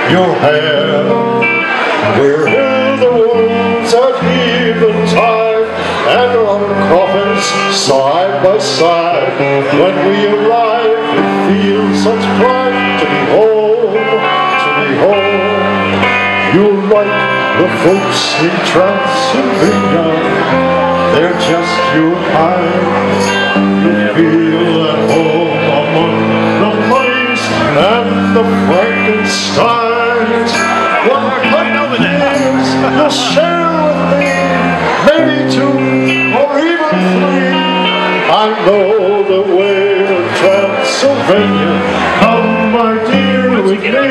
your hair. We'll hear the wolves at eventide and our coffins side by side. When we arrive, it feels such pride to be home, to be home. You're like the folks in Transylvania, they're just you and I. You feel at home among the mice and the Frankensteins. What years you'll share with me, maybe two or even three. I know the way to Transylvania. Come, my dear, with me.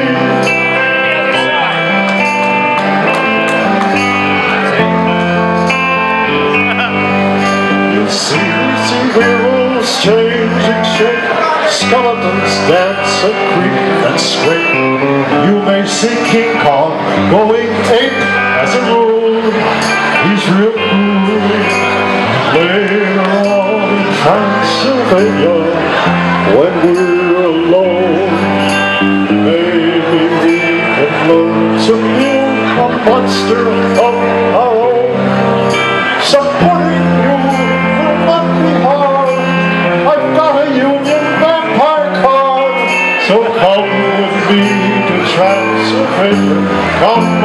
See wheels change and shake, skeletons dance and creak and swing. You may see King Kong going ape as a rule. He's real cool. Later on in Transylvania, when we're alone, maybe we can learn to build a monster of our own. Supporting you will not be hard. I've got a Union vampire card. So come with me to Transylvania. Come